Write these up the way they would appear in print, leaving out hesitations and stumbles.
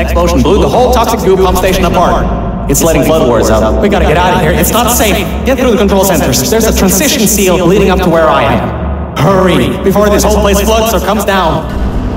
explosion blew the whole toxic goo pump station apart. It's letting flood waters out. We gotta get out of here. It's not safe. Get through the control centers. There's a transition seal leading up to where I am. Hurry, before this whole place floods or comes down.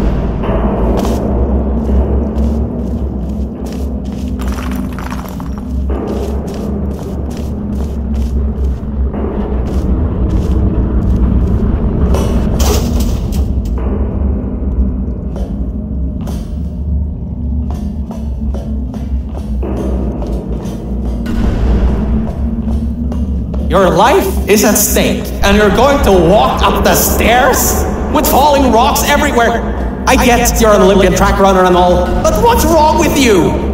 Your life is at stake, and you're going to walk up the stairs? With falling rocks everywhere? I get you're an Olympian track runner and all, but what's wrong with you?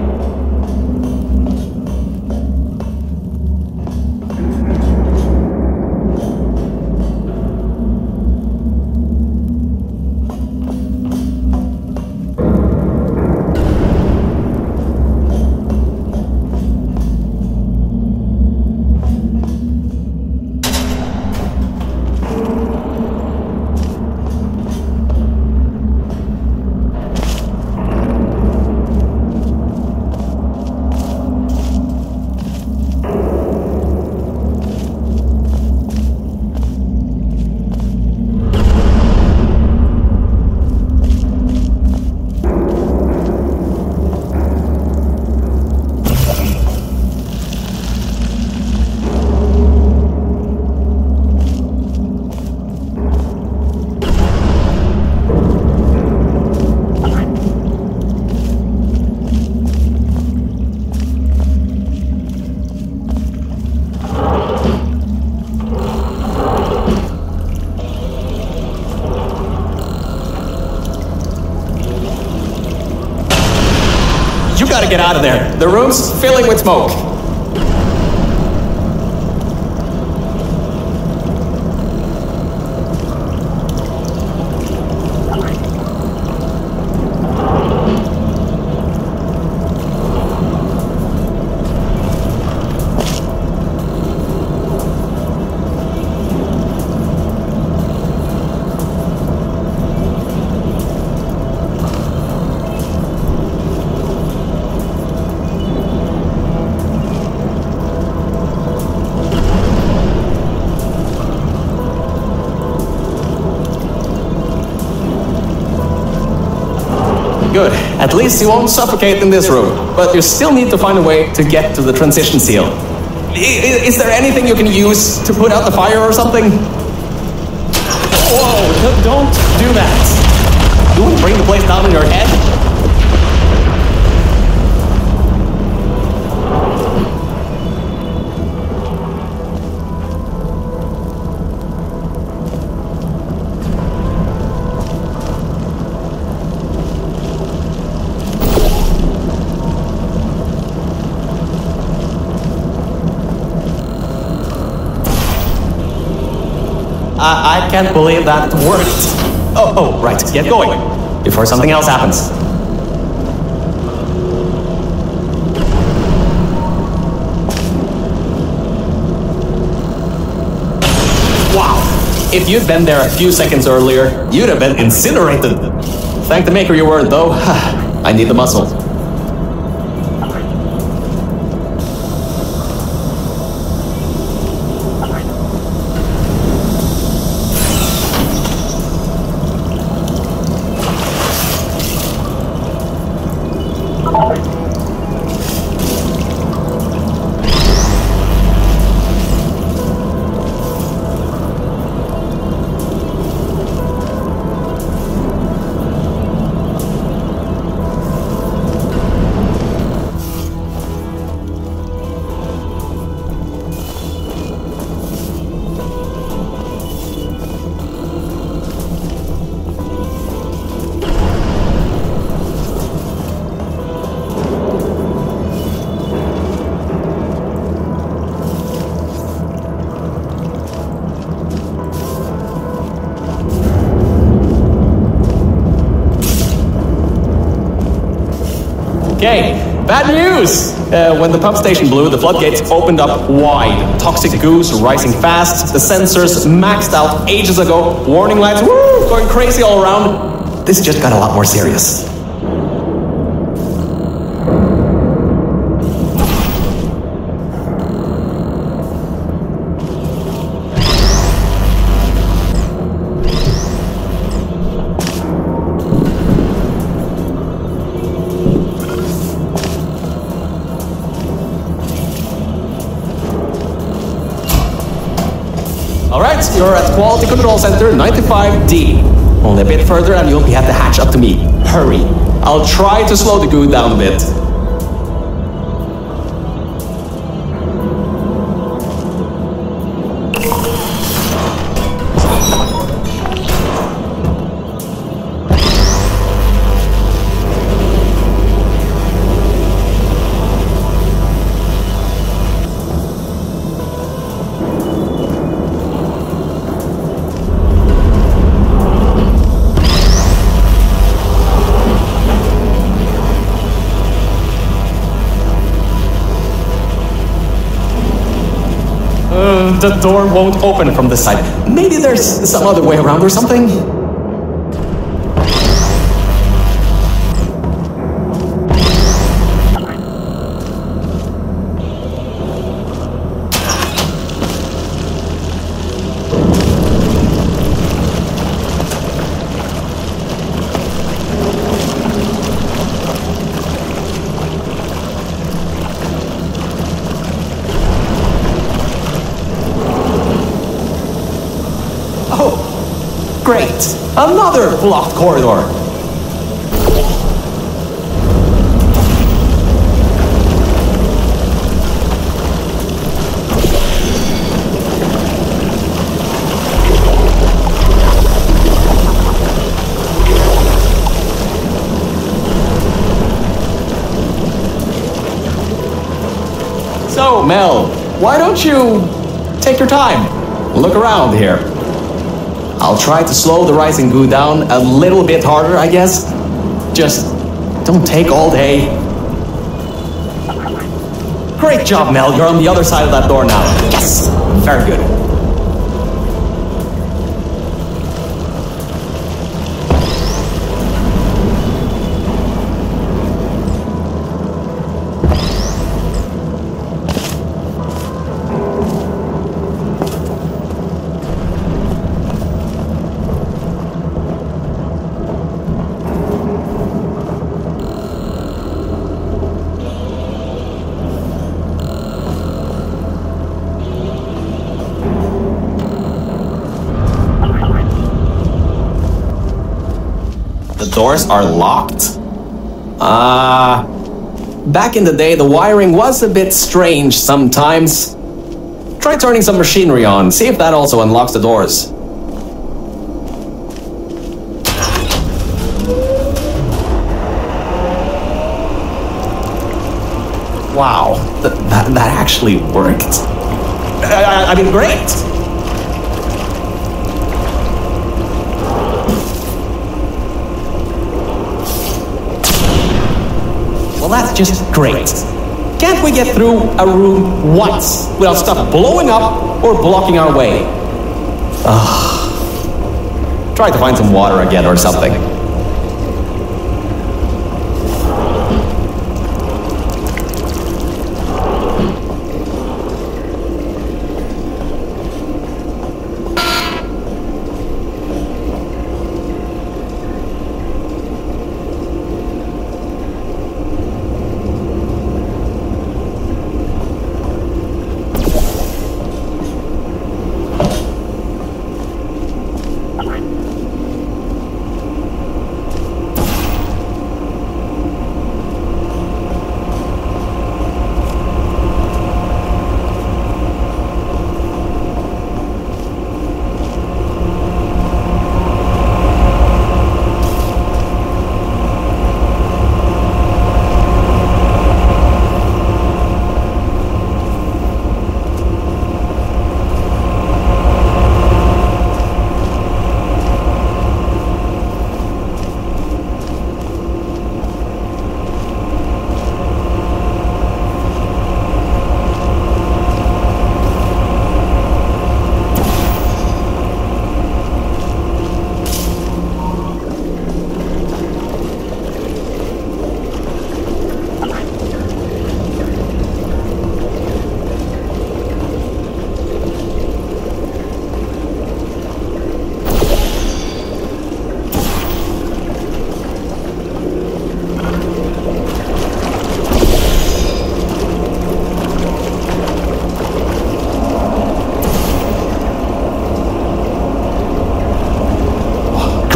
You gotta get out of there. The room's filling with smoke. Good. At least you won't suffocate in this room. But you still need to find a way to get to the transition seal. Is there anything you can use to put out the fire or something? Whoa, don't do that. You want to bring the place down on your head? I can't believe that worked. Oh, right. Get going before something else happens. Wow. If you'd been there a few seconds earlier, you'd have been incinerated. Thank the maker you weren't, though. I need the muscle. Okay, bad news! When the pump station blew, the floodgates opened up wide. Toxic goos rising fast, the sensors maxed out ages ago, warning lights, woo, going crazy all around. This just got a lot more serious. you're at Quality Control Center 95D. Only a bit further and you'll be at the hatch up to me. Hurry. I'll try to slow the goo down a bit. The door won't open from this side. Maybe there's some other way around or something? Great! Another blocked corridor! So, Mel, why don't you take your time? Look around here. I'll try to slow the rising goo down a little bit harder, I guess. Just don't take all day. Great job, Mel. You're on the other side of that door now. Yes! Very good. Doors are locked? Back in the day, the wiring was a bit strange sometimes. Try turning some machinery on, see if that also unlocks the doors. Wow, that actually worked. I mean, great! Well, that's just great. Can't we get through a room once without stuff blowing up or blocking our way? Try to find some water again or something.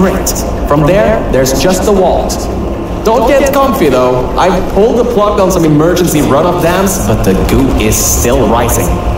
Great. From there, there's just the vault. Don't get comfy though. I've pulled the plug on some emergency runoff dams, but the goo is still rising.